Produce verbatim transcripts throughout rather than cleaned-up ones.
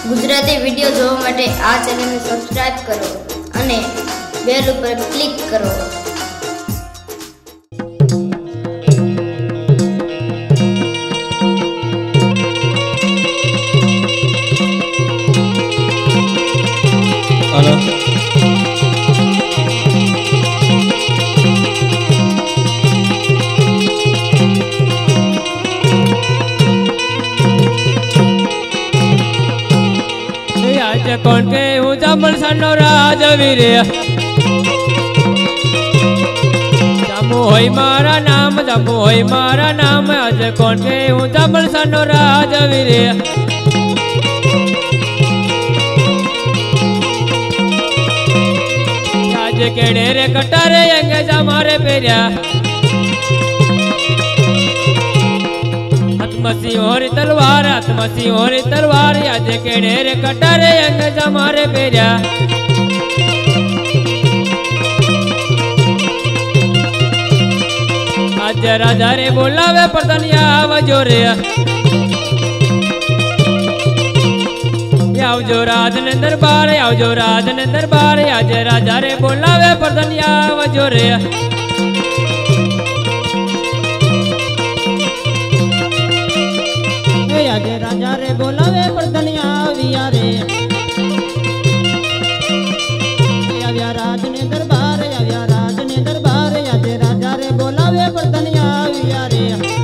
Gujarati video જોવા માટે આ ચેનલને સબસ્ક્રાઇબ કરો અને બેલ ઉપર ક્લિક કરો। कौन के हूँ जामल सनो राजवीर जामू होई मारा नाम जामू होई मारा नाम आज कौन के हूँ जामल सनो राजवीर आज केड़े रे कटारे यंगे जामारे पेरिया मसी होरी तलवार मसी होरी तलवार आज केड़े रे कटारे अंग जमारे पेरिया आज राजा रे बोलावे प्रधानिया आवजो रे आवजो राज ने दरबार आवजो राज ने दरबार आज राजा रे बोलावे प्रधानिया आवजो रे आज राजा रे बोलावे प्रधानिया आविया रे आविया राज ने दरबार आविया राज ने दरबार आज राजा रे बोलावे प्रधानिया आविया रे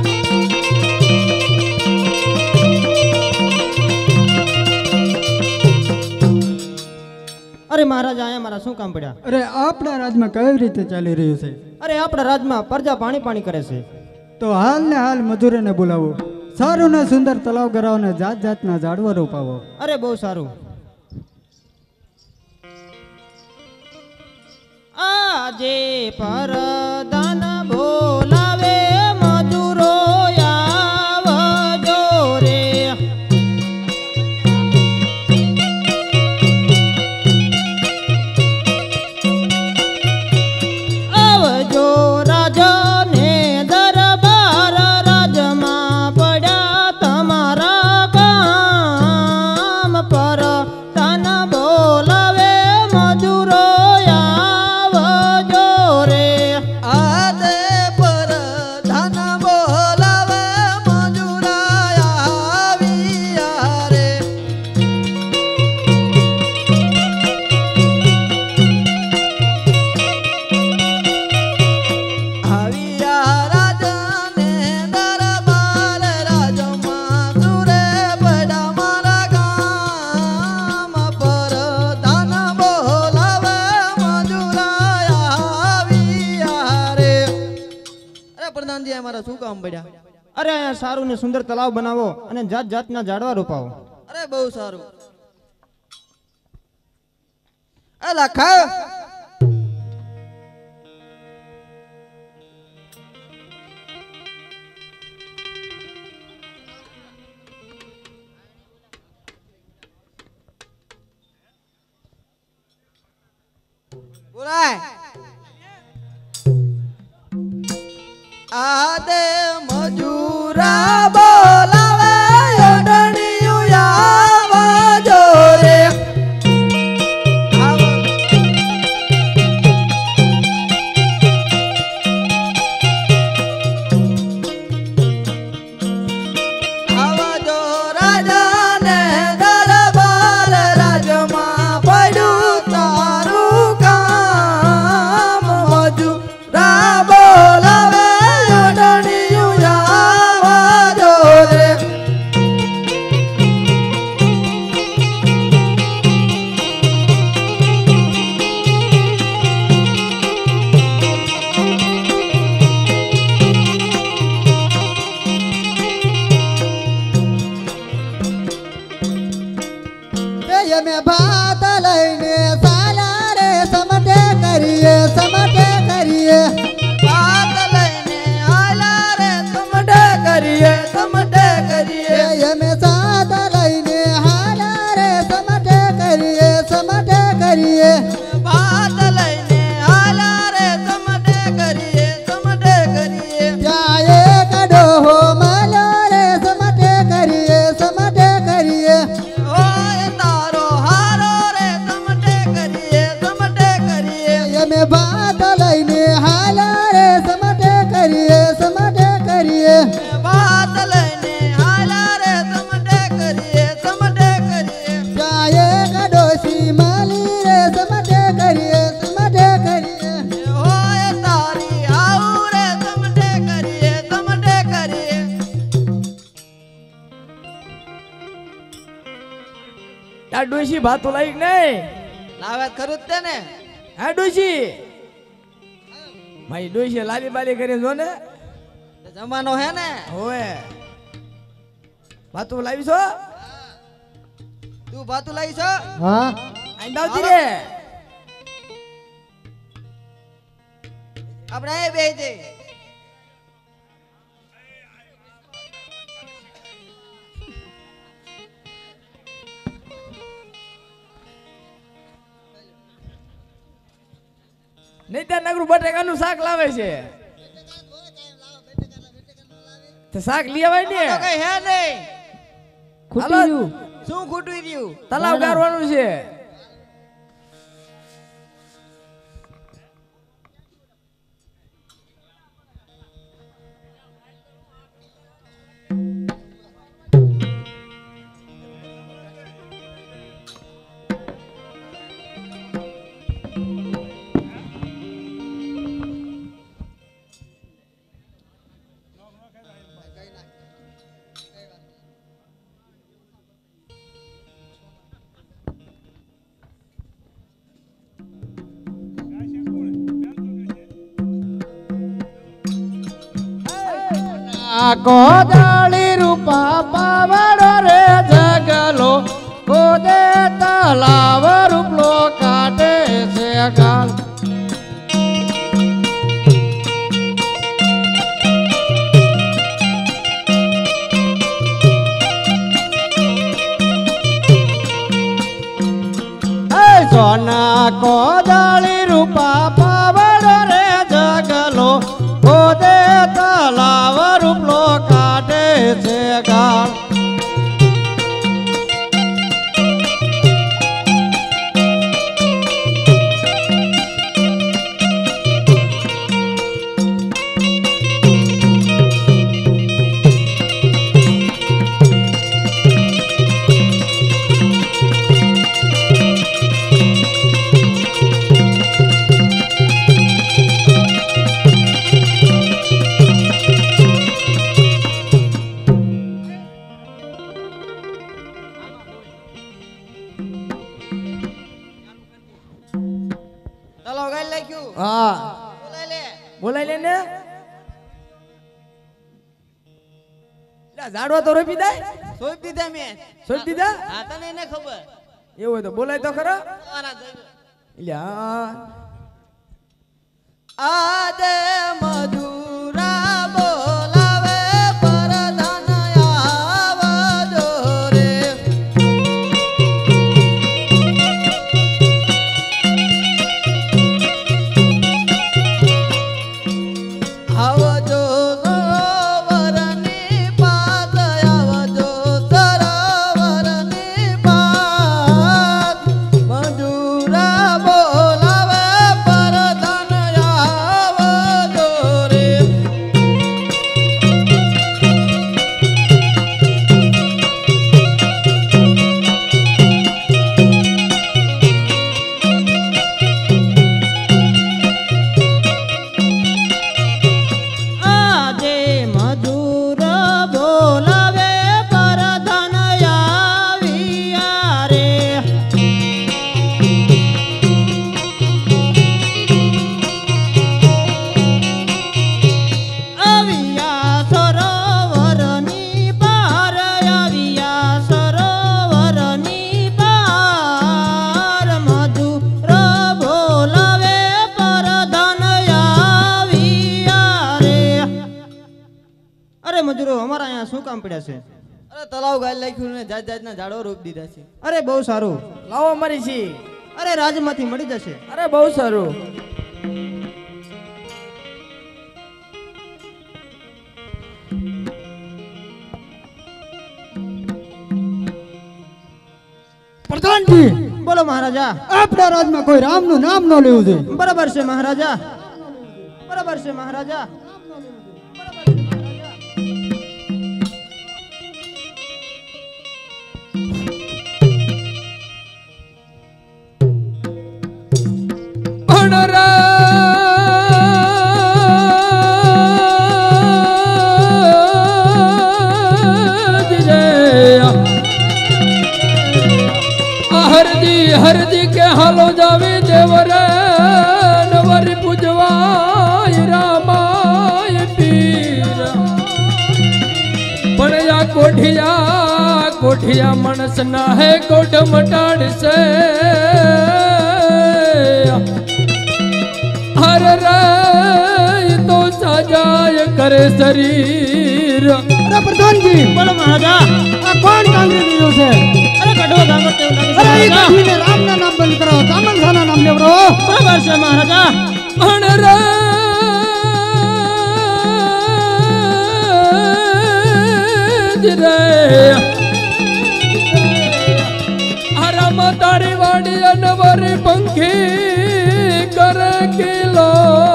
अरे महाराज आया मारा शू काम पड़ा। अरे आपड़ा राज में कई रीते चाली रह्यु छे। अरे आपड़ा राज में प्रजा पानी पानी करे छे तो हाल ने हाल मजूरे ने बोलावो सारू ने सुंदर तलाव गराव ने जात जात ना झाड़वा रोपावो। अरे बहुत सारू आजे परदान बोलावे मजूरो आवजो रे आवजो राजा ने दरबार राजमा पड़ा तमारा काम पर तन बोलावे मजूरो आवजो रे आदे पर धन बोलावे मजूरा आविया रे आविया राजा ने दरबार राजमा सुरे बड़ा मारा काम पर धन बोलावे मजूरा आविया रे। अरे प्रधान जी हमारा शू काम बढ़िया। अरे अहीं सारू ने सुंदर तलाव बनावो अने जात जातना झाड़वा रोपावो। अरे बहु सारू अला खा बोलाय आदे मजूरा बोलावे ओडणियु आवजो रे आवजो राजा ने दरबार राजमा पड़ू तारू काम मजूरा बोलावे ओडणियु आवजो रे ये में बात लईने साला रे समटे करिए समटे करिए बात लईने आला रे समटे करिए समटे करिए ये में साथ लईने हाला रे समटे करिए समटे करिए बात लईने आला रे समटे करिए समटे करिए जाए कड़ो हो malo रे समटे करिए समटे करिए ओ આ ડોશી ભાતો લાવી નહીં લાવે ખરું જ તે ને હા ડોશી ભાઈ ડોશી લાલી બાલી કરી જો ને જમાનો હે ને હોવે ભાતો લાવી છો તું ભાતું લાવી છો હા આઈ દાવતી રે આપણે એ બે જઈ નહીં ત્યાં નગરું બટેકાનું શાક લાવે છે તો શાક લઈ આવાય ને તો કઈ હે નહીં હાલો, શું ખોટું રહ્યું તલાવ ગારવાનું છે ગોદાળી રૂપા પાવડો રે જગલો ગોદે તલાવ રૂપલો કાઢે છે ગાલ સોના ગોદાળી રૂપા પાવડો રે જગલો ગોદે તલાવ રૂપલો કાઢે છે ગાળ તલાવ ગાઈ લાગ્યું હા બોલાય લે બોલાય લે ને લા, ઝાડવા તો રોપી દે સોપ દીધા મેં સોપ દીધા હા તને એને ખબર એવું હોય તો બોલાય તો ખરા તમારા દઈ- એટલે હા આદે મધુરા બોલાવે પરધાન આવજો રે આવજો સરોવરની પાસ આવજો સરોવરની પાસ મધુરા બોલાવે પરધાન આવજો રે આજે મધુર બોલાવે પરધન આવ્યા રે આવ્યા સરોવરની પાર આવ્યા સરોવરની પાર મધુર બોલાવે પરધન આવ્યા રે અરે મજૂરો અમારા અહીંયા શું કામ પડ્યા છે અરે તલાવ ગાય લાખ્યું ને જાત જાતના ઝાડો રોપી દીધા છે અરે બહુ સારું લાવો અમારી છી અરે રાજમાંથી મળી જશે અરે બહુ સારું પ્રધાનજી બોલો મહારાજા આપણા રાજમાં કોઈ રામનું નામ ન લેવું જોઈએ બરાબર છે મહારાજા બરાબર છે મહારાજા हरदी हरदी के हालो जावे देवरे नवरी पूजवाय रामाय पीर पण या कोठिया कोठिया मनस ना है कोठ मटाड़ से हर रे तो सजाय करे शरीर। अरे प्रधान जी बोलो महाराजा आ कौन कांग्रेस जो से अरे कटो कांग्रेस ते लगे अरे ये महाराजा काठी ने राम ना नाम बंद करो तामल खाना नाम ले ब्रो बराबर से महाराजा हण रे रे हरम तारी वाड़ी अनवरी पंखी कर किलो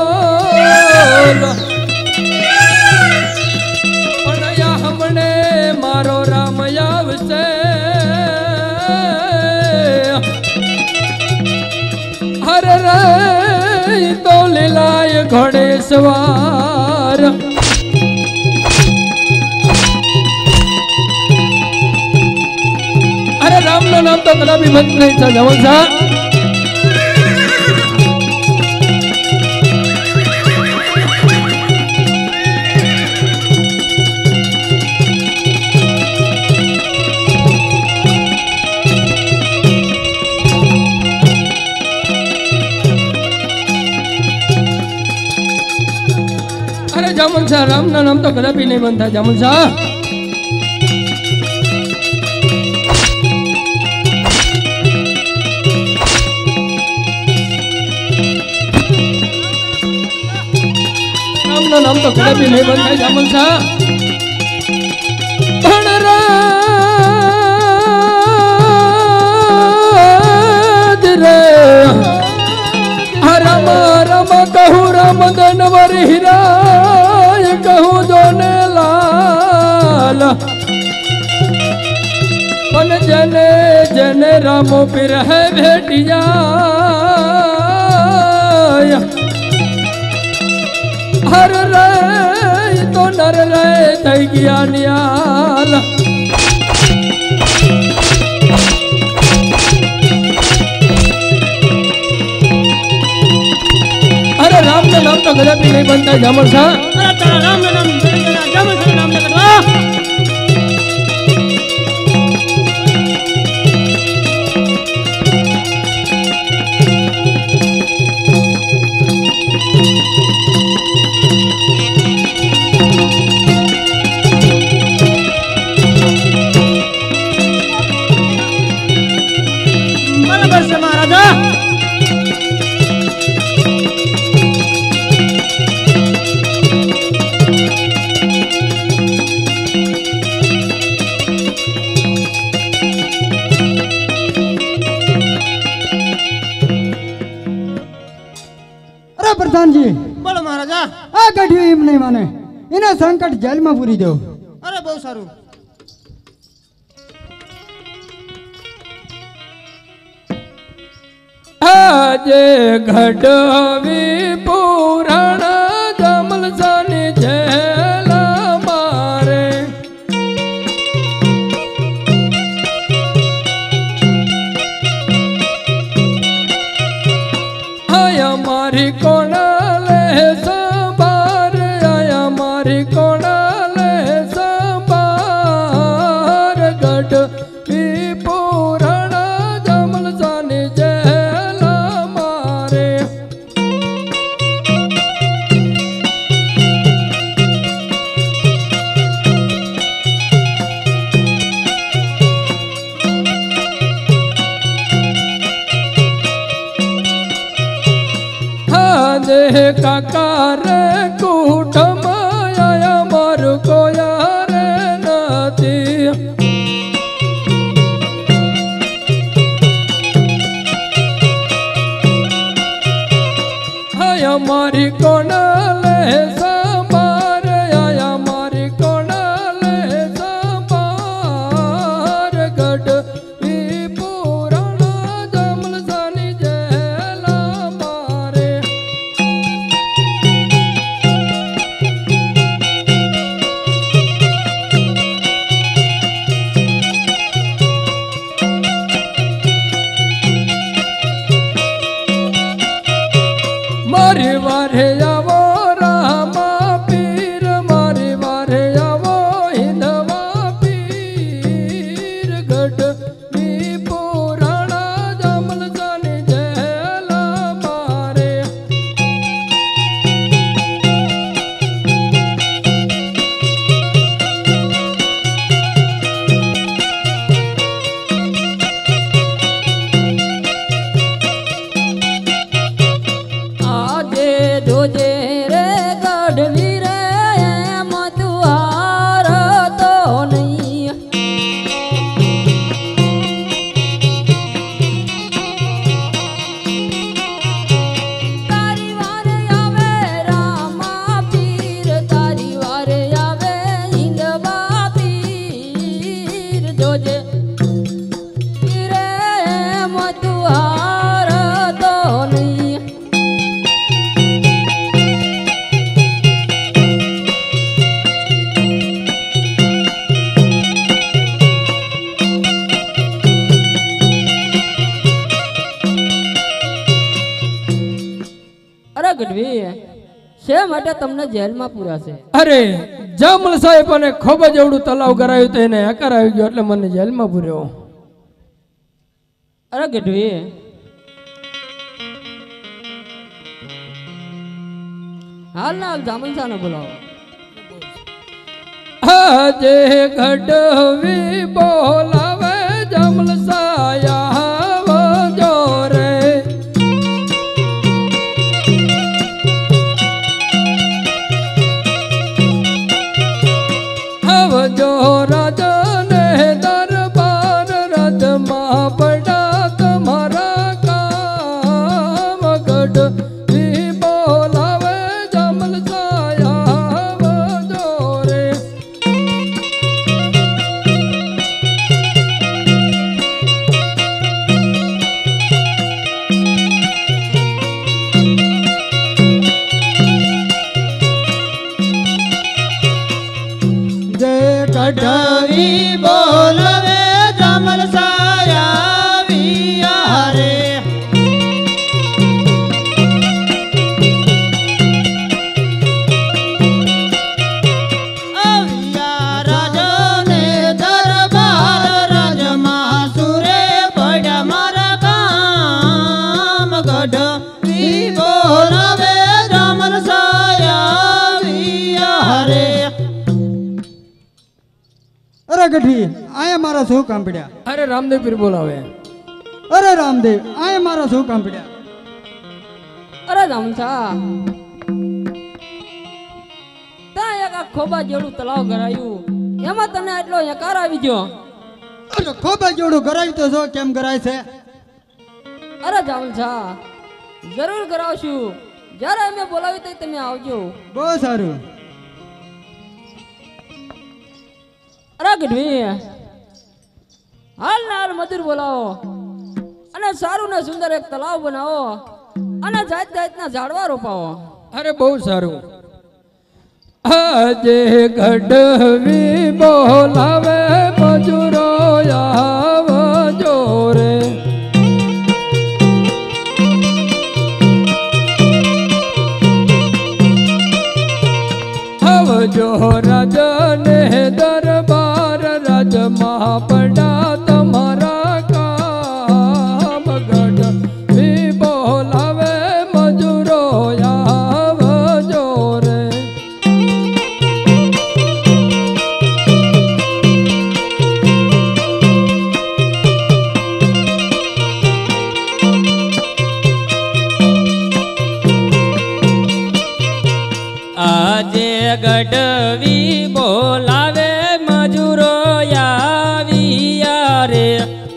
पणया हमने मारो राम आवसे हर रे तो लीलाय घोड़े सवार। अरे राम नो नाम तो कदा भी बंद नहीं था जवन सा अरे जामुन सा राम नो नाम तो कदा भी नहीं बनता जामुन सा। राम नाम तो कभी भी नहीं बनता जामुन सा। रम रम कहूँ राम दनवर हिराय कहूँ दोने लाल पन जने जने रामो पिर है भेटिया हर रे तो नर रे थई गया नियाल। अरे राम का नाम तो गलत भी नहीं बनता जामल सा। अरे तेरा राम का नाम जामल सा नाम लेकर दो महाराजा। अरे प्रधान जी बोलो महाराजा। आ काठी एम नहीं माने इन्हें संकट जेल में पूरी दो। अरे बहुत सारू जे घटवी पुराण जमल सानी झेल मारे आया मारी कोण ले संबार आया मारी कोण ले संबार घटवी पुराण जमल सानी झेल मारे। देह काकार कूटम आया मार को यार नाती आया मारी कोण ले संबार आया मारी कोण ले संबार गढ़ पुराण जमल सानी झेल मारे। વારે આવો રામા પીર મારી વારે આવો હિંદવા પીર ગઢવી પુરાણા જમલસાની જેલા મારે જોજે રે ગઢવી રે એમ તું હારતો નહીં તારી વારે આવે રામા પીર તારી વારે આવે હિંદવા પીર જોજે રે એમ તું હારતો નહીં ગઢવી શા માટે તમને જેલમાં પૂર્યા છે? અરે જામલ સાહેબ અને ખૂબ જ એવડું તલાવ કરાયું તો એને હકાર આવી ગયો એટલે મને જેલમાં પૂર્યો. અરે ગઢવી હાલ ના હાલ જામલ શાહ ને બોલાવો. આજે ગઢવી બોલાવે જામલ સાયા જોરે જો રાજાને દરબાર રથમાં પડા તમારા કામ ગઢવી બોલાવે જામલ સાયા જોરે ગઢવી બોલવે જામલ સાયા વિયા રે અવિયા રાજાને દરબાર રાજમાં સુરે પડ્યા મારા કામ ગઢવી બોલવે જામલ સાયા વિયા રે. અરે ગઢવી આયા મારા શું કામ પડ્યા? અરે રામદેવ પીર બોલાવે. અરે રામદેવ આયા મારા શું કામ પડ્યા? અરે જામસા ત્યાં એક આ ખોબા જેવડું તલાવ કરાયું એમાં તને એટલો યકાર આવી ગયો. અરે ખોબા જેવડું કરાયું તો જો કેમ કરાય છે? અરે જામસા જરૂર કરાવશું જ્યારે અમે બોલાવી તો તમે આવજો. બહુ સારું. અરે ગઢવી હાલ ને હાલ મજૂર બોલાવો અને સારું ને સુંદર એક તલાવ બનાવો અને જાત જાતના ઝાડવા રોપાવો. અરે બહુ સારું. આજે ગઢવી બોલાવે મજૂરો આવજો રે આવજો રાજાને દરબાર રાજમાં પડા તમારા કામ ગઢવી બોલાવે મજૂરો આવજો રે આજે ગઢવી બોલાવે મજૂરો આવ્યા રે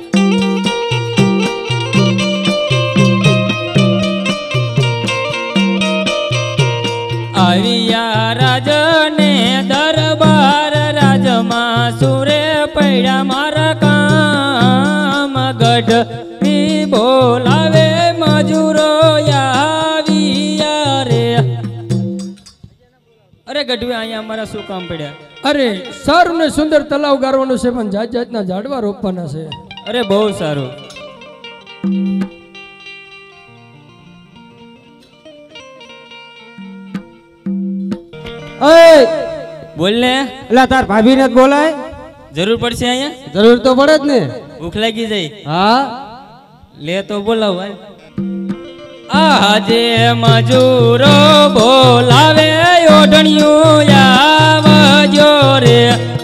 આવ્યા રાજને દરબાર રાજમાં સુરે પડ્યા મારા કામ ગઢવી બોલાવે મજૂરો આવ્યા રે. અરે ગઢવી અહીંયા અમારા શું કામ પડ્યા? અરે સારું ને સુંદર તલાવ ગારવાનું છે પણ જાત જાતના ઝાડવા રોપવાના છે. અરે બહુ સારું. ઓય બોલ ને. એટલે તાર ભાભીને જ બોલાય. જરૂર પડશે અહીંયા. જરૂર તો પડે જ ને. ભૂખ લાગી જાય. હા લે તો બોલાવ. આજે મજૂરો બોલાવે ઓઢણિયું આવજો રે.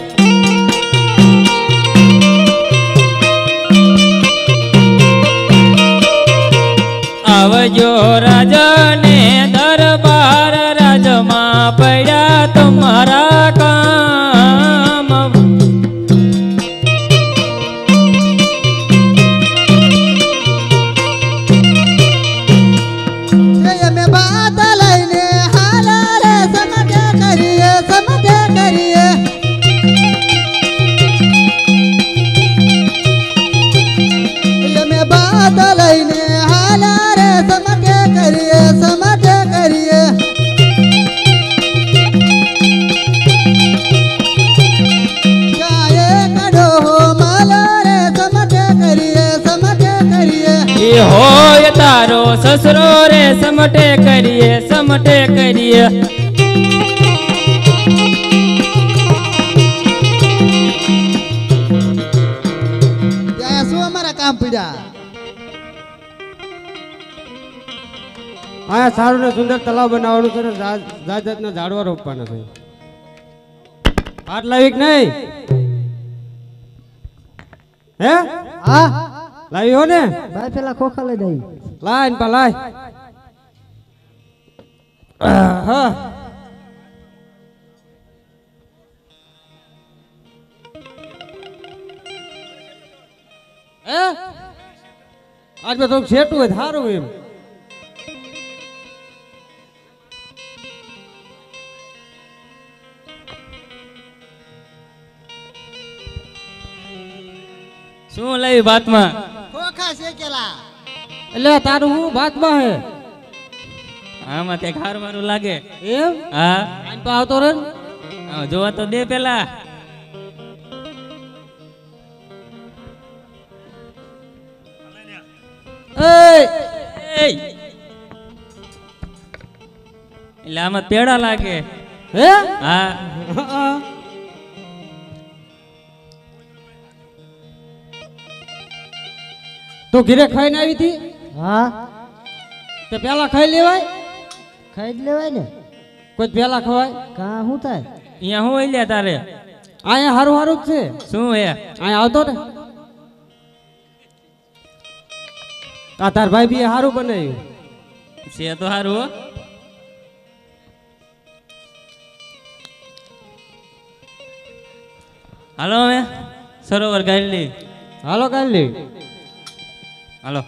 આવજો રાજને દરબાર રાજમાં પડ્યા તમારા કામ. અમે ભાત લઈને હાલા રે સમટે કરીએ સમટે કરીએ અમે ભાત લઈને હાલા રે સમટે કરીએ સમટે કરીએ ચાય કડો માલો રે સમટે કરીએ સમટે કરીએ એ હોય તારો સસરો રે સમટે કરીએ સમટે કરીએ. ત્યાં શું અમારા કામ પીડ્યા આ સારું ને સુંદર તલાવ બનાવવાનું છે ને જાત જાતના ઝાડવા રોપવાના છે. હાથ લાવી કે નહીં? હે હા લાવી હો ને? ભાઈ પેલા ખોખા લઈ દઈ લાય ને પા લાય. હા હે આજ મેં થોડુંક છેટું હોય સારું એમ. શું લાવી ભાતમાં? ખોખા શેકેલા એટલે તારું હું ભાતમાં હે આમાં તે ખાર મારું લાગે. એમ હા આન પા આવતો રે ને? હા, જોવા તો દે પેલા. એય એય! એટલે આમાં પેડા લાગે. હે હા તું ઘીરે ખાઈને આવી હતી હા તે પેલા ખાઈ લેવાય. ખાઈ જ લેવાય ને કોઈ પેલા ખવાય કા શું થાય અહીંયા હું હોય લ્યા તારે? અહીંયા હારું હારું જ છે. શું હે? અહીંયા આવતો ને આ તાર ભાઈ બી હારું બનાવ્યું છે તો સારું હો. હાલો હવે સરોવર ગાળી લે. હાલો કાઢ લે. હાલો.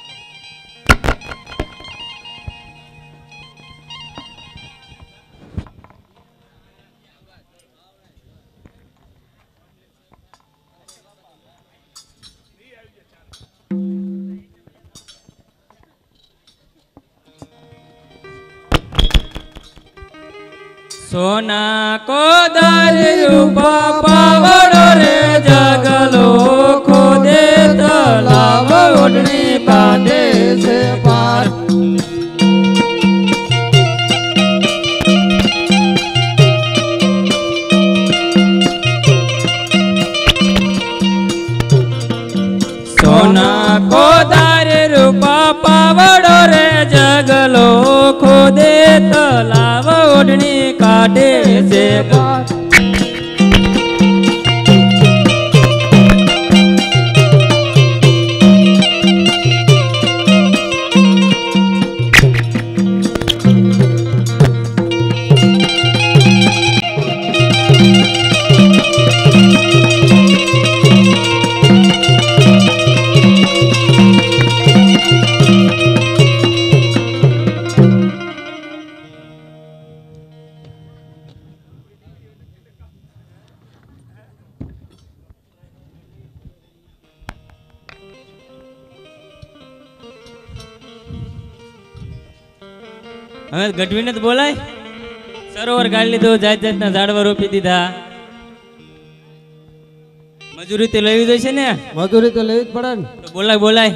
સોના કોદાર રૂપા પાવડો રે જગલો ખોદે તલાવ ઓઢણી કાઢે છે પાર. સોના કોદાર રૂપા પાવડો રે જગલો ખોદે તલાવ ઓઢણી કાઢે છે પાર. હવે ગઢવીને તો બોલાય. સરોવર ગાળી લીધું, જાત જાતના ઝાડવા રોપી દીધા. મજૂરી તો લેવી જોઈશે ને. મજૂરી તો લેવી જ પડે ને. તો બોલાય બોલાય.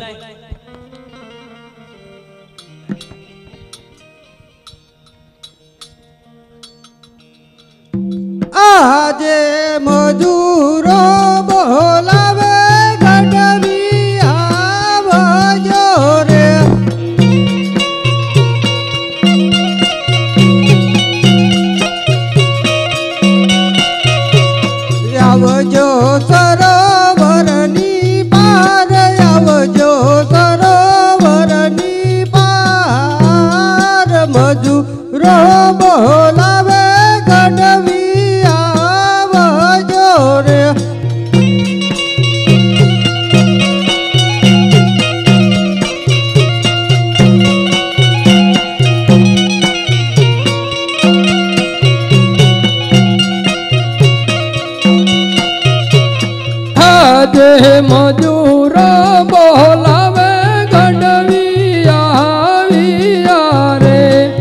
મજૂરો બોલાવે ગઢવી આવજો રે આવજો સરોવરની પાર આવજો સરોવરની પાર મજૂરો બોલાવે ગઢવી આવજો રે આજે મજૂરો બોલાવે ગઢવી આવ્યા રે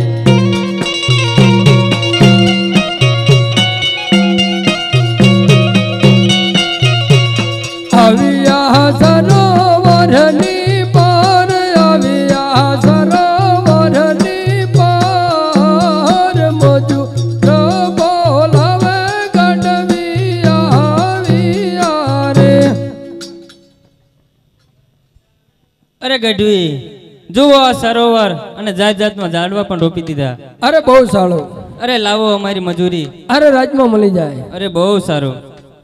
આવ્યા સરોવરની પાર આવ્યા સરોવરની પાર મજૂરો બોલાવે ગઢવી આવ્યા રે અરે ગઢવી જુઓ આ સરોવર અને જાત જાતમાં ઝાડવા પણ રોપી દીધા. અરે બહુ સારું. અરે લાવો અમારી મજૂરી. અરે રાજમાં મળી જાય. અરે બહુ સારું.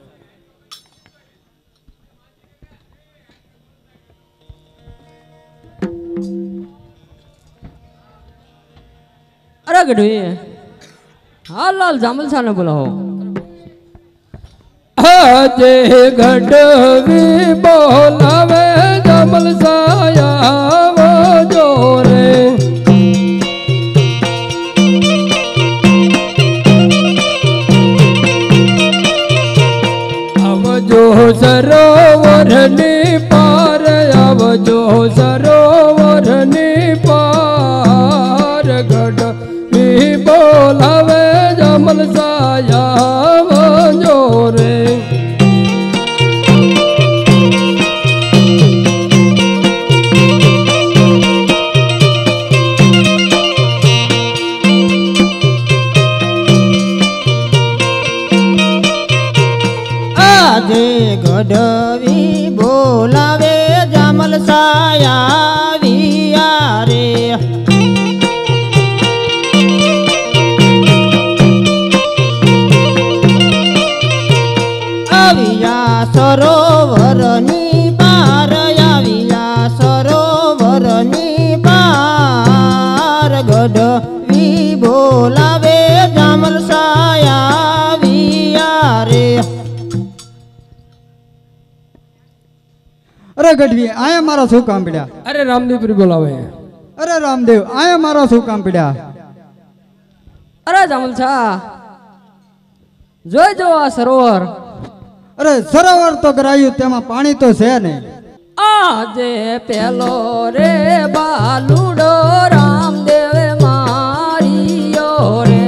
અરે ગઢવી હાલ લાલ જામલસાને બોલાવો. આજે ગઢવી બોલાવે જમલસાયા આવજો રે આવજો સરોવરની પાર આવજો સરોવરની પાર ગઢવી બોલાવે જમલસાયા આવજો રે આજે ગઢવી બોલાવે જામલ સાયા રે આવ્યા સરોવરની પાર આવ્યા સરોવરની પાર ગઢવી બોલાવે જામલ સાયા રે અરે ગઢવી આયા મારા શું કામ પડ્યા? અરે રામદેવપુરી બોલાવે. અરે રામદેવ આયા મારા શું કામ પડ્યા? અરે જામલસા જોઈ જો આ સરોવર. અરે સરોવર તો કરાયું તેમાં પાણી તો છે નહીં. આજે પેલો રે બાલુડો રામદેવે મારિયો રે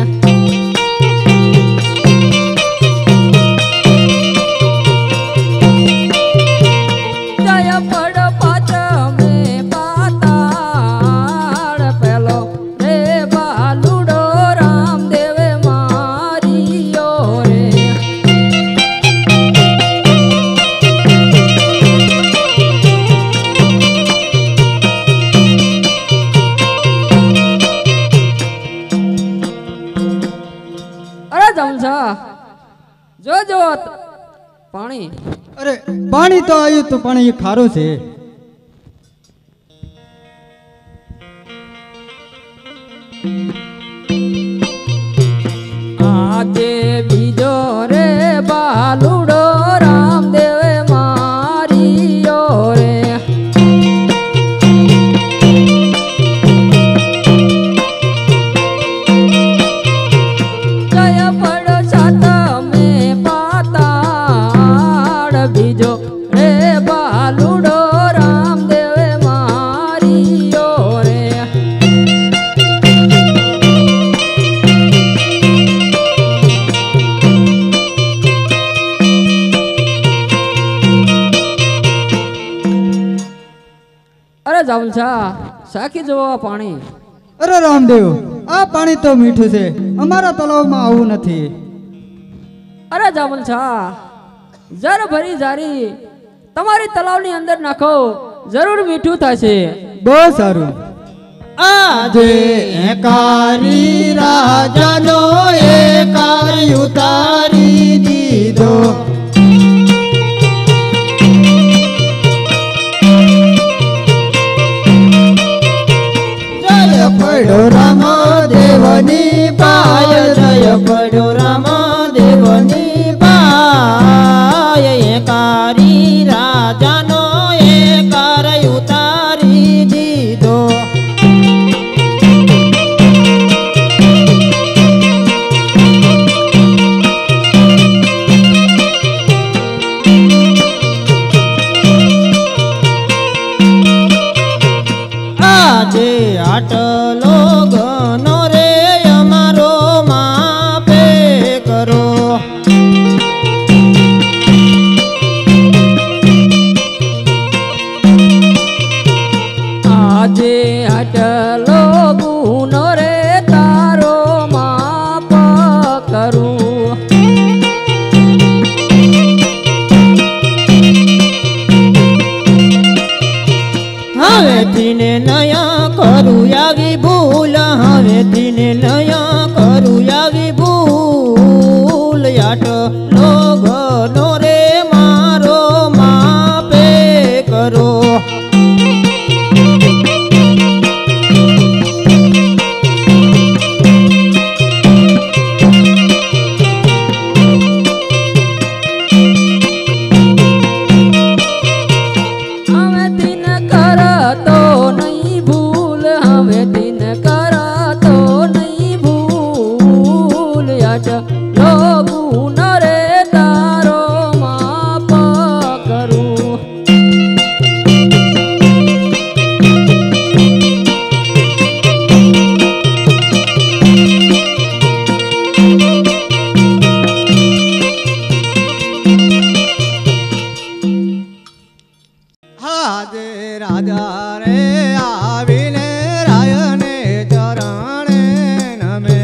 જય પડ પાચમે પાતાળ પેલો રે બાલુડો રામદેવે મારિયો રે અરે જમસા જો જો પાણી. અરે પાણી તો આવ્યું તો પાણી ખારું છે. આજે બીજો રે બાલુડો રામદેવે મારિયો રે જય પડ સાતમે પાતાળ બીજો રે બાલુડો રામદેવે મારિયો રે અરે જામલસા સાખી જવો આ પાણી. અરે રામદેવ આ પાણી તો મીઠું છે, અમારા તળાવમાં આવું નથી. અરે જામલ છા જર ભરી જારી તમારી તલાવની અંદર નાખો જરૂર મીઠું થશે. બહુ સારું. આજે એકારી રાજાનો એકારી ઉતારી દીધો. જય પડ્યો રામદેવની પાય, જય પડ્યો રામદેવની પાય. એકારી રાજાનો એકાર ઉતારી દીધો. આજે આટલો ગનો રે અમારો માપે કરો. આજે આટલો ગુનો રે તારો માપ કરું. હવેથી ને નયા કરું આવી ભૂલ, હવેથી ને નયા કરું આવી ભૂલ. આટલો ગનો રે મારો માપે કરો. હવેથી ન કરતો નહીં ભૂલ, હવેથી ન કરતો નહીં ભૂલ. આટલો ગુનો રે તારો માપ કરું. આજે રાજા રે આવીને રાયને ચરણે નમે.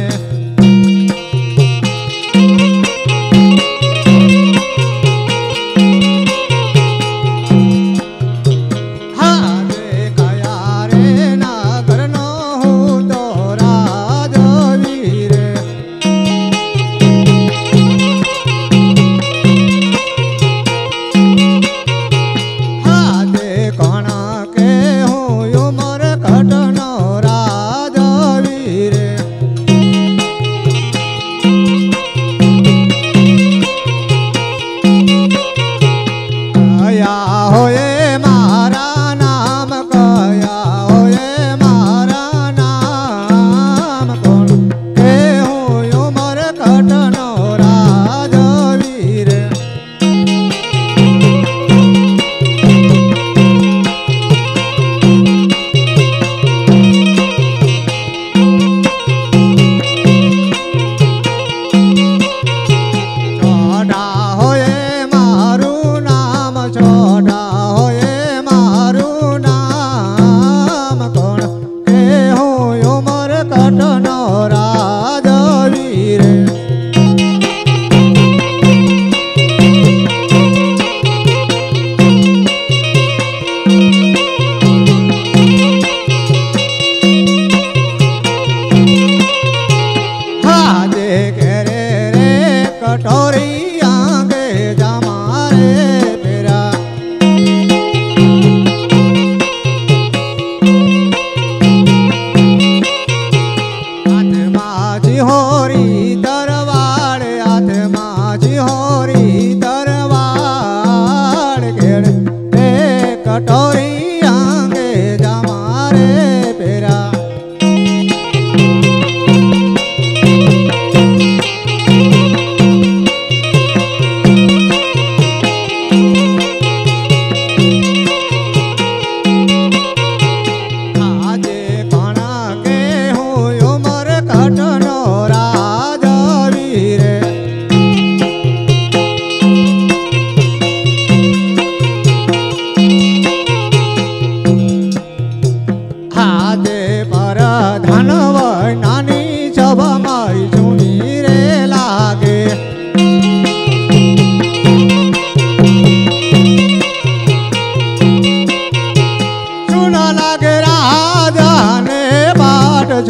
આજે કયા રે નાગરનો હું તો રાજવીર. આજે કોણ કે હું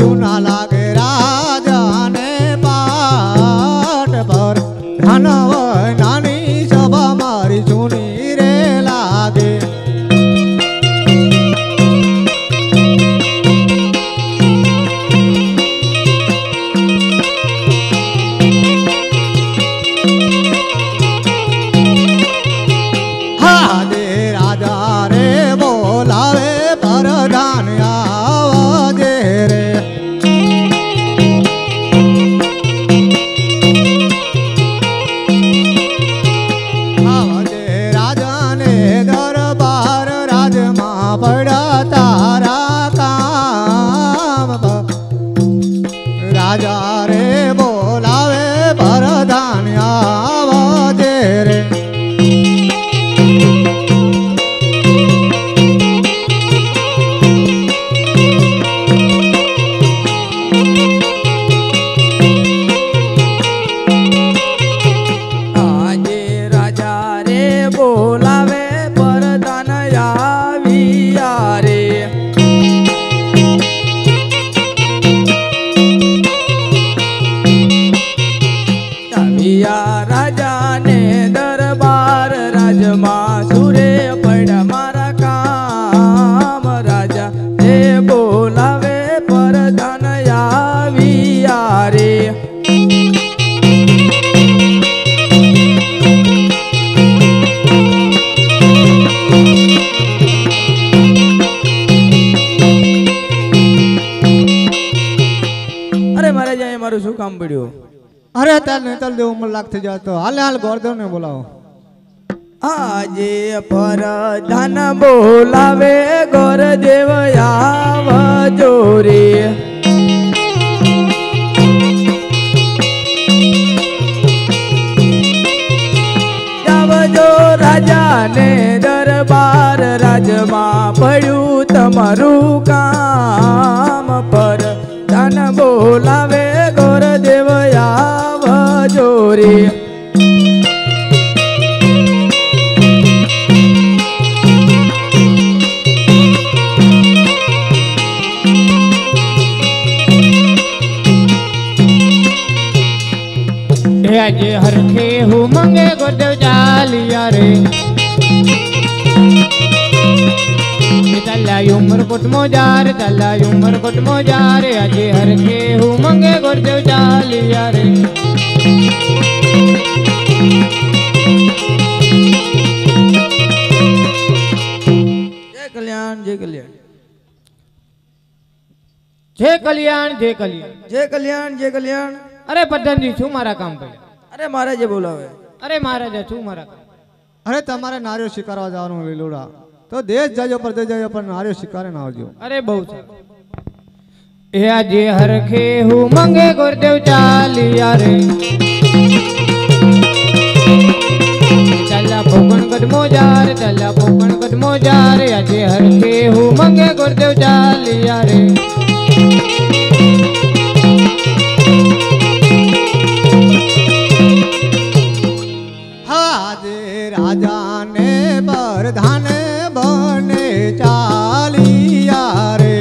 चूना लागे राजा ने पाट पर धन नानी सभा मारी चूनी रे लागे। राजा रे बोलावे परधान आवजे रे। आजे राजा रे बोलावे परधान आविया रे। राजा ने दरबार राजमा सुरे पड़ मारा काम। राजा रे बोलावे परधान आविया रे। अरे मारे जाए मारू शू काम पड़्यो। अरे तल ने तल दे उमर लाग थे जातो हाल हाल गोरदेव ने बोलाओ। आजे परधान बोलावे गोरदेव आवजो रे। आवजो राजा ने दरबार राजमा पड़्यू तमारू काम। परधान बोलावे गोरदेव आवजो रे। आज हरखे हूँ मंगे गोरदेव चालिया रे। तला उमर कोट मोजार तला उमर कोट मोजार आज हरखे हूँ मंगे गोरदेव चालिया रे। जय कल्याण जय कल्याण जय कल्याण जय कल्याण जय कल्याण जय कल्याण। अरे प्रधान जी शू मारा काम पे। अरे महाराज बोलावे। अरे महाराजा शू मारा काम। अरे तमारे नारियो शिकारवा जावनु લીલુડા तो देश जाजो परदेश जाजो पर नारियो शिकारे ना आवजो। अरे बहुत ए आज हरखे हूँ मंगे गोरदेव चालिया रे। चला पोकण गढ़ मोजार चला पोकण गढ़ मोजार आज हरखे हूँ मंगे गोरदेव चालिया रे। राजा ने परधान बने चालिया रे।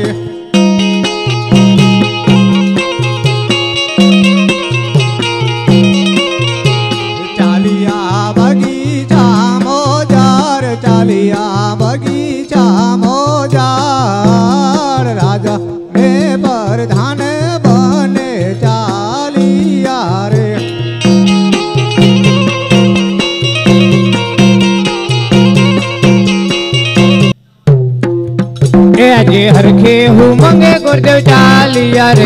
चालिया बगीचा मोजार चालिया बगीचा मोजार राजा ने परधान बने चालिया रे। आज हरखे हूँ मंगे गोरदेव चालिया रे।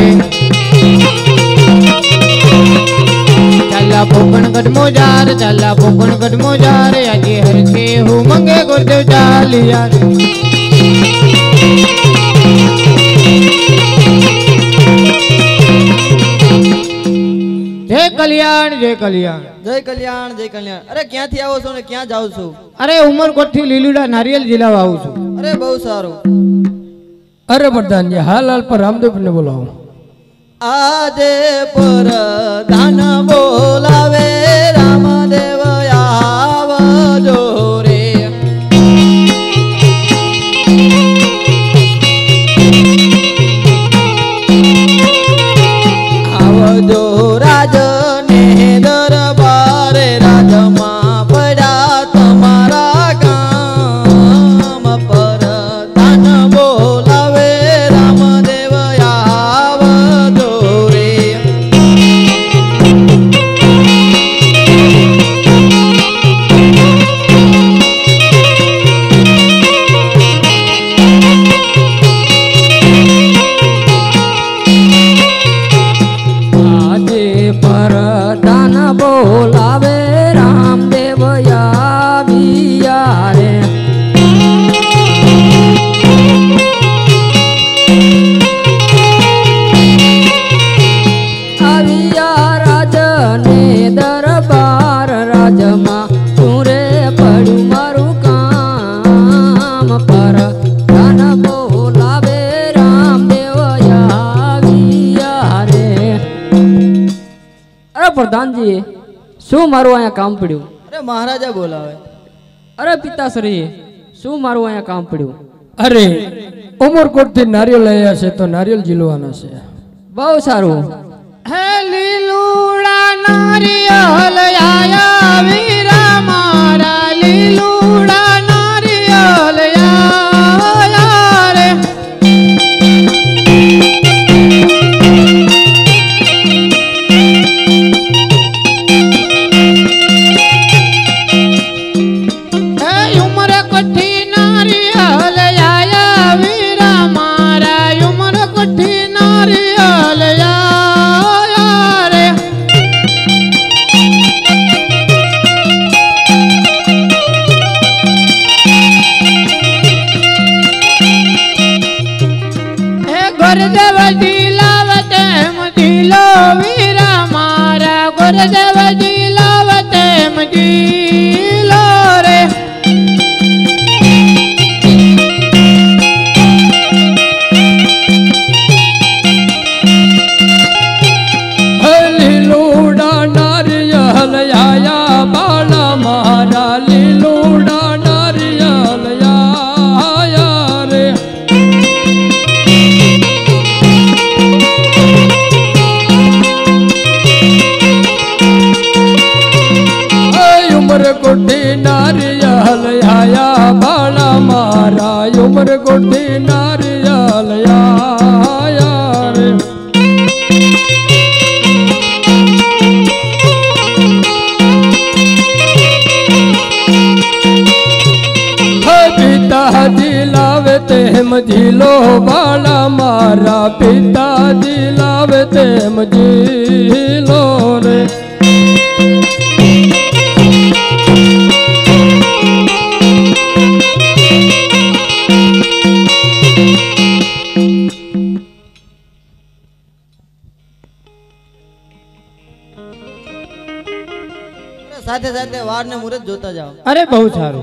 चला पोकण गढ़ मोजार चला पोकण गढ़ मोजार आज हरखे हूँ मंगे गोरदेव चालिया रे। जय कल्याण जय कल्याण जय कल्याण जय कल्याण। अरे क्या थी आवो छो ने क्या जाओ छो। अरे उमरकोट थी લીલુડા नारियल जिलावा आવું છું। अरे बहुत सारो। अरे प्रधान जी हाल हाल पर रामदेव ने बोलाओ। आजे परधान बोलावे रामदेव आवजो रे। प्रधान जी शू मारू अँ काम पड़ू? अरे महाराजा बोलावे। अरे पिताश्री शू मारू अँ काम पड़ू? अरे उमरकोट थी नारियल आया से तो नारियल झीलवाना से। बहु सारू। हे लीलूड़ा नारियल आया वीरा मारा लीलूड़ा नारियल आया रे। हे उमर कोठी नारियल आया वीरा मारा उमर कोठी नारियल आया रे। हे गुरुदेव जी लावते मुझिलो वीरा मारा गुरुदेव जी लावते मुझिलो रे। लीलूड़ा नारियल आया बाला मारा लीलूड़ा नारियल आया रे। उम्र कोठी नारियल आया बाला मारा उम्र कोठी नारियल आया रे। पिताजी लावते मझिलो बाला मारा पिताजी लावते मझिलो रे। साथे साथे वार ने मुहूर्त जोता जाओ। अरे बहुत सारू।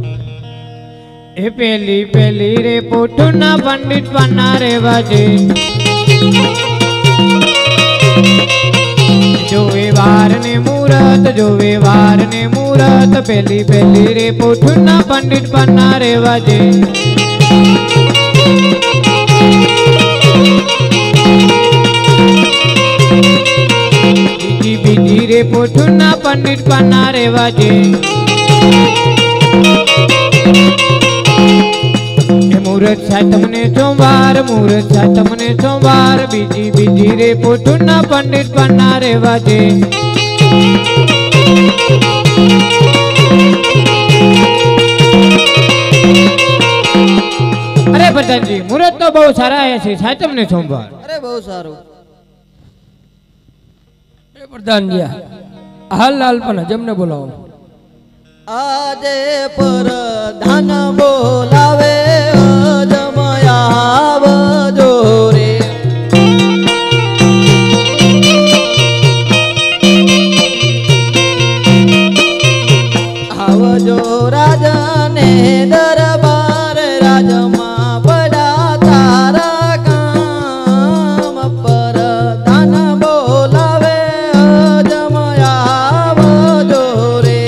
ए पेली पेली रे पोठुना पंडित पन्ना रे बाजे जो वार ने मुहूर्त जो वार ने मुहूर्त पेली पेली रे पोठुना पंडित पन्ना रे बाजे। बीजी बीजी रे पोठुना पंडित पन्ना रे बाजे। मुहूर्त सातमने सोमवार मुहूर्त सातमने सोमवार बीजी बीजी रे पोठुना पंडित पन्ना रे बाजे। अरे प्रधान जी मुहूर्त तो बहुत सारा आया है सातमने सोमवार। अरे बहुत सारू। प्रधान जी हाल लाल पण जमने बोलाओ। आजे पर धन बोलावे जमया जोरे। आवजो राजने दरबार राजमा बड़ा तारा काम पर धन बोलावे जमया जोरे।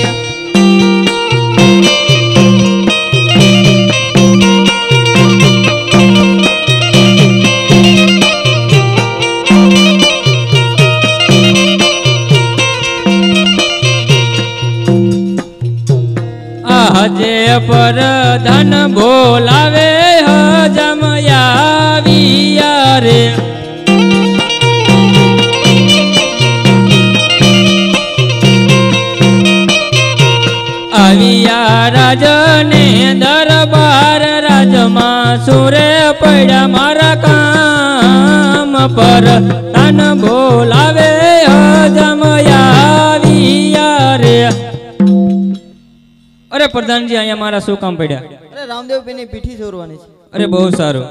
આજે પર ધન બોલાવે હજમયા વિયા રે। આવિયા રાજને દરબાર રાજમાં સુરે પડ્યા મારા કામ પર ધન બોલાવે હજમયા વિયા રે। अरे प्रधान जी अँ मारा शू काम पड़ा? अरे रामदेव पीनी पीठी छोरवानी छे। अरे बहुत सारू।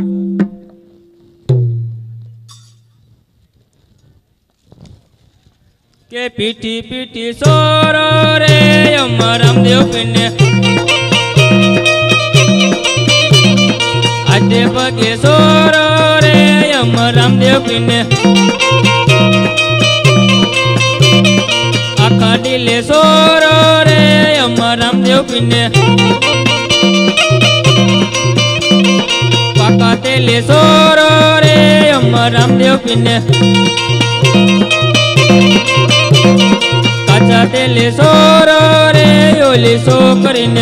के पीठी पीठी सोरो रे अम्मा रामदेव पीने आजे पगे सोरो रे अम्मा रामदेव पीने ડીલે સોરો રે અમાર રામદેવ પીને પાકા તેલે સોરો રે અમાર રામદેવ પીને કાચા તેલે સોરો રે ઓલી છોકરીને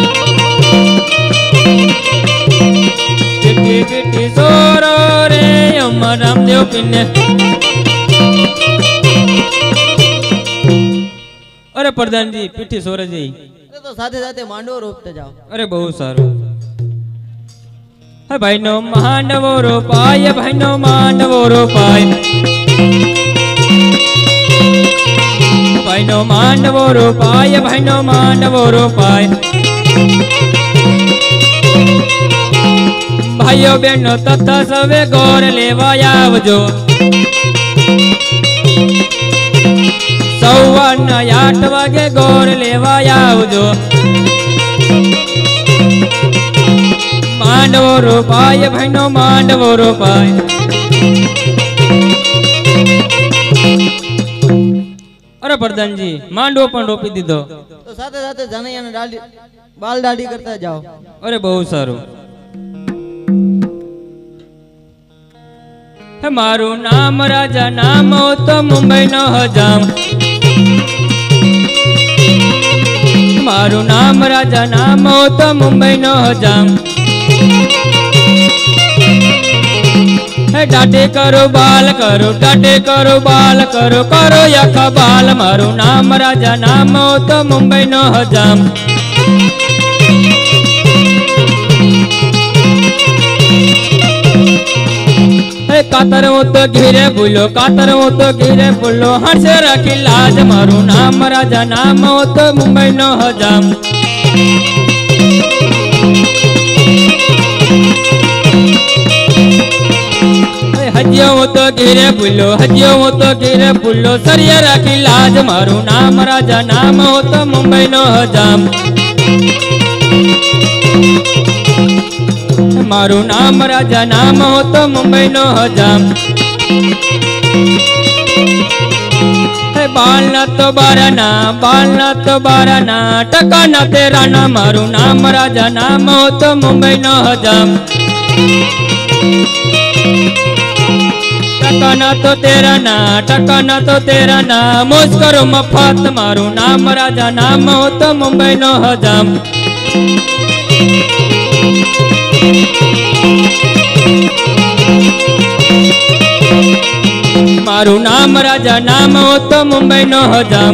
પીટી પીટી સોરો રે અમાર રામદેવ પીને अरे प्रधान जी पीठी सोरे जी अरे तो साथे साथे मांडવો रोपते जाओ अरे बहुत सारो है भाई नो मांडवो रोपाय भाई नो मांडवो रोपाय भाई नो मांडवो रोपाय भाई नो मांडवो रोपाय भाइयों बहनों तथा सवे गौर लेवा आवजो सवाना आठ वागे गौर लेवा आवजो मांडवो रोपाय भाईनो मांडवो रोपाय अरे प्रधान जी मांडवो पण रोपी दीधो तो साथे साथे जानैया ने डाली बाल दाढ़ी करता जाओ अरे बहुत सारू है मारू नाम राजा नाम हो तो मुंबई न हजाम मारू नाम राजा नाम हो तो मुंबई न हजाम है डाटे करो बाल करो डाटे करो बाल करो करो यखा बाल मारू नाम राजा नाम हो तो मुंबई न हजाम कातर हो तो घिरे बोलो कातर हो तो घिरे बोलो हंस रखी लाज मारू नाम राजा नाम हो तो मुंबई न हजाम हजियो हो तो घिरे बोलो हजियो हो तो घिरे बोलो सरिया रखी लाज मारू नाम राजा नाम हो तो मुंबई न हजाम मारू नाम राजा नाम हो तो मुंबई नो हजाम बाल न तो बाराना बाल न तो बाराना टका न तेरा ना मारू नाम राजा नाम हो तो मुंबई नो हजाम टका न तो तेरा ना टका न तो तेरा ना मोज करो मफत मारू नाम राजा नाम हो तो मुंबई नो हजाम मारू नाम राजा नाम हो तो मुंबई नो हजाम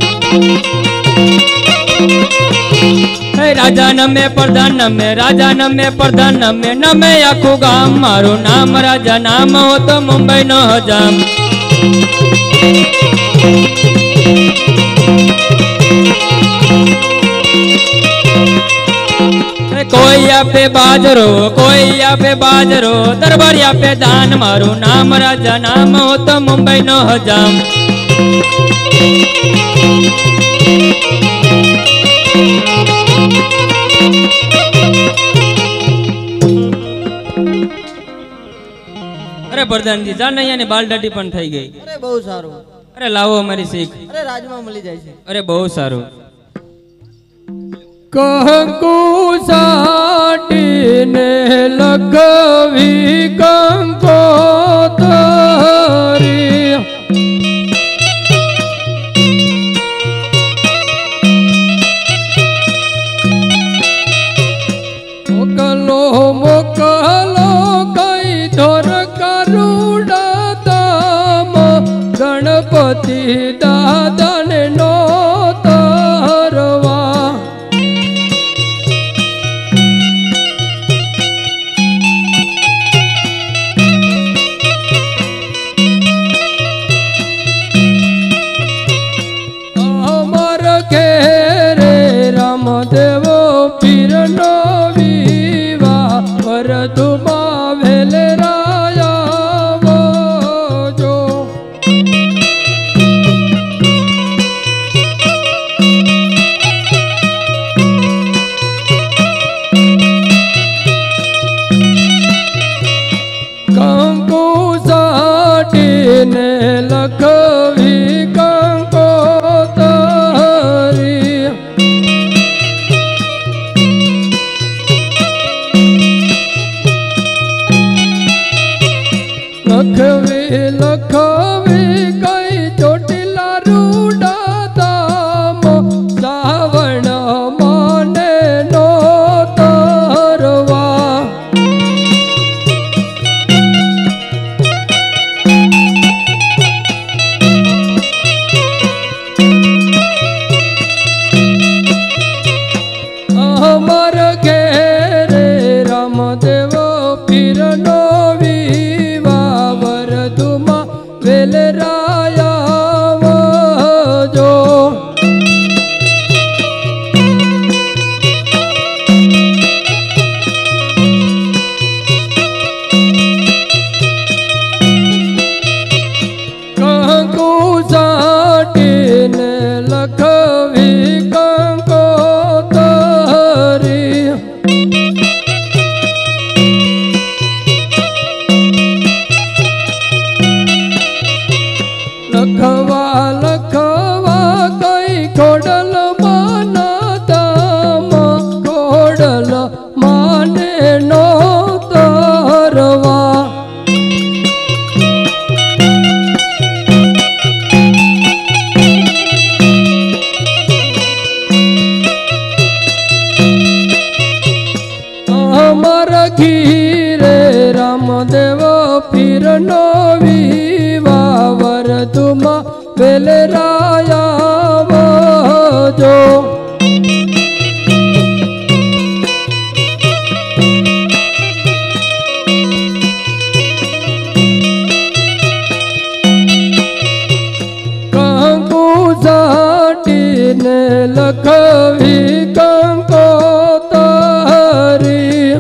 राजा न में प्रधान न में राजा न में प्रधान न में न में आखू गाम मारू नाम राजा नाम हो तो मुंबई नो हजाम कोई पे बाजरो कोई पे बाजरो दरबारिया पे दान मारू नाम राजा नाम हो तो मुंबई नो हजाम अरे प्रधान जी जानैया ने बाल दाढ़ी पण થઈ ગઈ अरे बहुत सारू अरे लावो हमारी सीख अरे राजमा मળી જાય છે अरे बहुत सारू कंकु साटीने लगवी कंकोतरी मोकलो मोकलो कई धोर करुणा दाम गणपति दादा ने नो तरवा देवो पीर नो विवा पर तुमा भेले राया जो कंकु साटी ने लखवी कंको तो सखी रे रामदेव पीर नो विवावर तुम बेलराया जो ने लखवी कंको तारी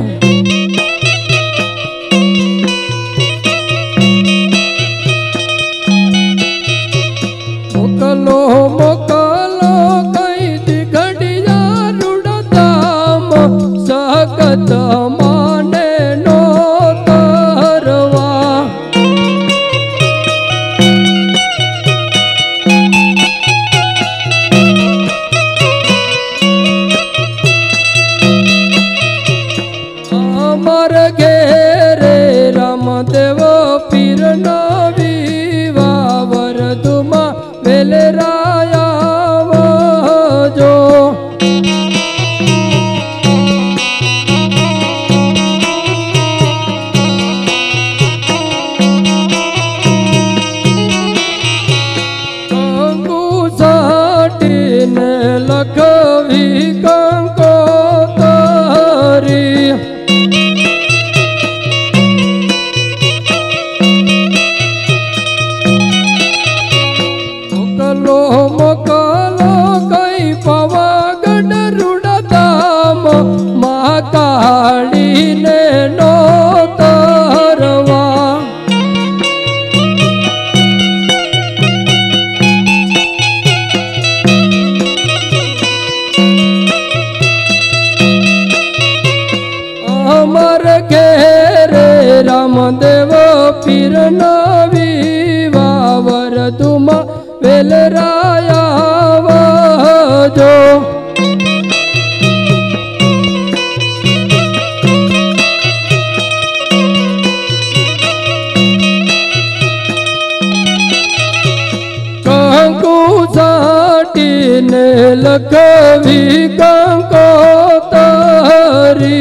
मोकलो मोकलो कई दिगड़िया रुड़दाम सकत माने नो तरवा घेरे रामदेव पीर नो विवावर तुम बेलराया जो कंकु साटी ने लखवी कंको तारी मोकलो मोकलो कई पवागढ़ रुड़दाम महाकाली ने नो तरवा अमर घेरे रामदेव पीर नो विवावर तुम बेलराया जो कंकु साटी ने लखवी कंको तारी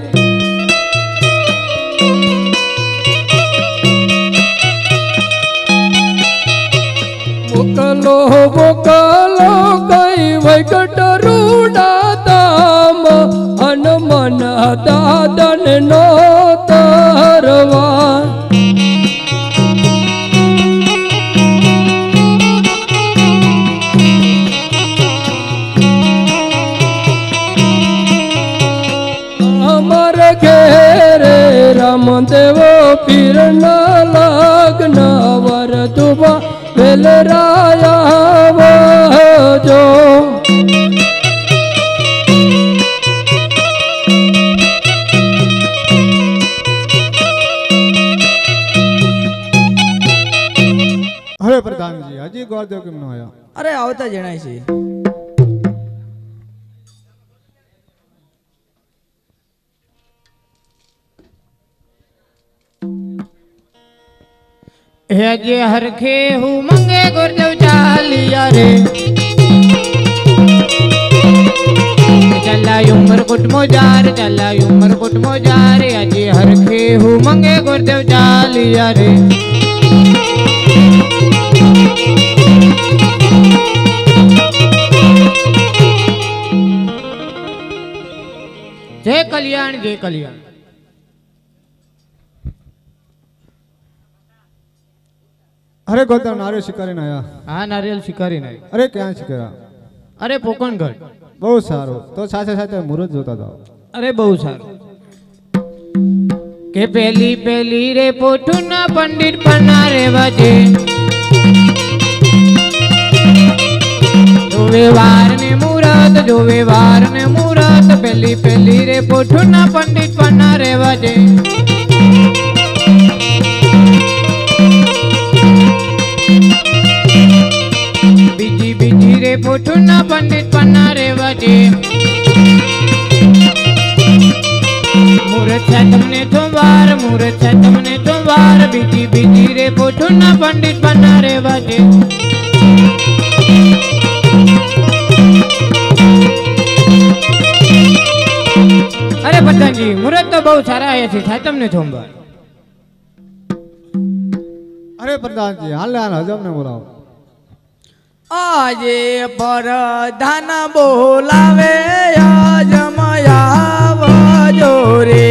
मोकलो मोकलो कई वैकट रूडाताम हनुमान दादन नो तरवा अमर घेरे रामदेव पीर न लग्न वर तुबा बेलराया जो अरे प्रधान जी हजी गोरदेव केम न आया? अरे आवता जणाय छे। हे जे हरखे हूँ मंगे गुरदेव चालिया रे चला उमर कुट मोजार चला उमर कुट मोजार अजे हरखे हूँ मंगे गुरदेव चालिया रे जय कल्याण जय कल्याण। अरे गौतम नारियल शिकारी न आया? हाँ नारियल शिकारी नहीं। अरे क्या शिकारा? अरे पोकणगढ़। बहुत सारो तो साथे साथे मुहूर्त जोता था। अरे बहुत सारो के पहली पहली रे पोठुना पंडित पन्ना रे बजे जो व्यवहार ने मुहूर्त जो व्यवहार ने मुहूर्त पहली पहली रे पोठुना पंडित पन्ना रे बजे बीजी बीजी रे पोठुना पंडित पन्ना रे बजे मुहूर्त है तुमने तुम्हार मुहूर्त है तुमने तुम्हार बीजी बीजी रे पोठुना पंडित पन्ना रे बजे अरे पतंग जी मुहूर्त तो અમે બહુ સારા આયા છીએ થાય તમને થોંબા અરે પ્રધાનજી હાલ હાલ હજમ ને બોલાવો આજે પરધાન બોલાવે યજમયાવજો રે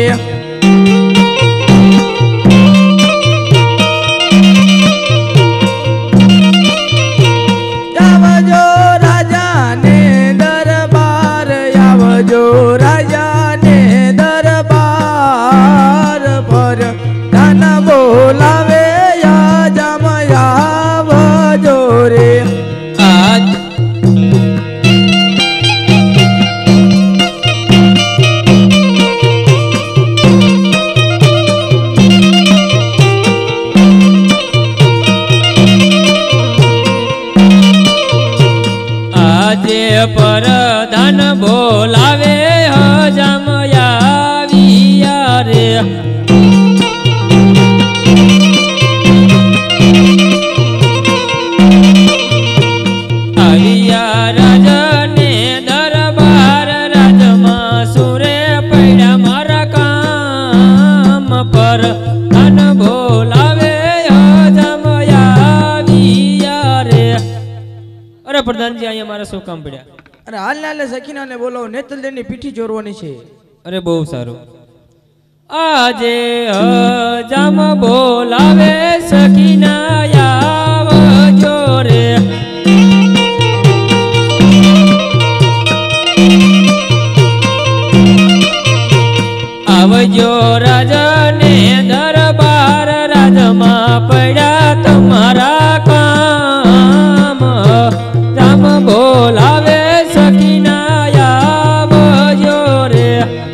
આવજો રાજાને દરબાર આવજો રાજાને દરબાર પર ધન બોલાવે યજમયાવજો રે આજ આજે પરધાન બોલાવે હજમયાવિયા રે આવ્યા રાજને દરબાર રાજમાં સુરે પડ્યા મારા કામ પર ધન બોલાવે હજમયાવિયા રે અરે પ્રધાનજી અહીંયા મારા શું કામ પડ્યા અરે હાલ ને હાલ સખીનાને બોલાવો નેતલદેવની પીઠી ચોરવાની છે અરે બહુ સારું આજે હજામ બોલાવે સખીના આવજો રે આવજો રાજને દરબાર રાજમાં પડ્યા તમારા કામ જામ બોલાવે સખીના આવજો રે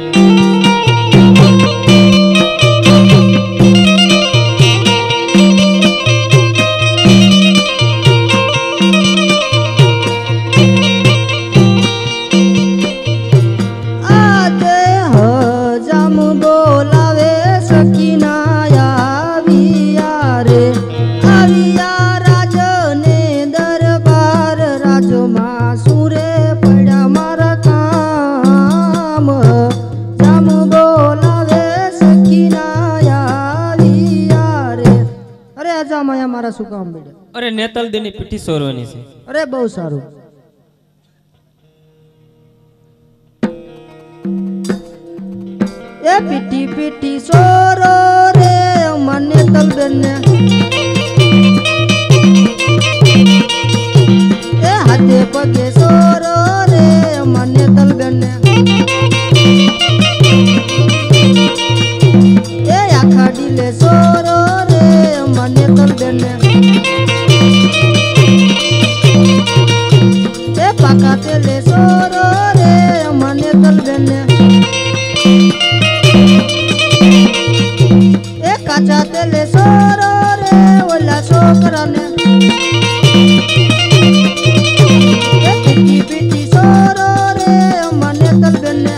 આજે હજામ બોલાવે સખીના આવ્યા રે આવ્યા રાજને દરબાર રાજમાં સુરે પડ્યા મારા કામ જામ બોલાવે સખીના આવ્યા રે અરે હજામ આયા મારા શું કામ બેડા અરે નેતલ દેની પીઠી સોરવાની છે અરે બહુ સારું એ પીટી પીટી સોરો રે મને તલબેન ને એ હાથે પગે સોરો રે મને તલબેન ને એ આખા ડીલે સોરો રે મને તલબેન ને એ પાકા તેલે સોરો રે મને તલબેન ને એ કાચા તેલે સોરો રે ઓલા છોકરાને એ પીટી પીટી સોરો રે મને તલબેન ને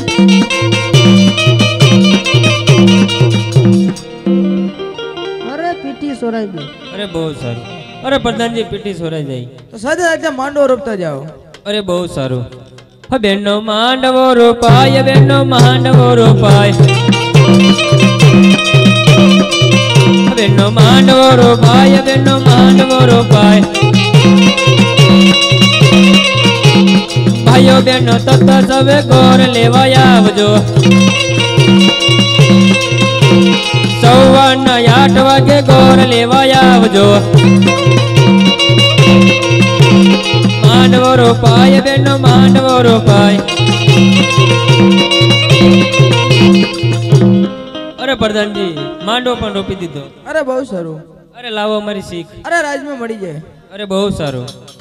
અરે પીટી સોરાઈ ગઈ અરે બહુ સારું અરે પ્રધાનજી પીઠી સોરાઈ જાય તો સાથે સાથે માંડવો રોપતા જાઓ અરે બહુ સારું હા બેનો માંડવો રોપાય બેનો માંડવો રોપાય બેનો માંડવો રોપાય બેનો માંડવો રોપાય ભાઈઓ બેનો તત સવે ગોર લેવા આવજો સવારના આઠ વાગે ગોર લેવા આવજો માંડવો રોપાય બેનો માંડવો રોપાય અરે પ્રધાનજી માંડવો પણ રોપી દીધો અરે બહુ સારું અરે લાવો અમારી શીખ અરે રાજમાં મળી જાય અરે બહુ સારું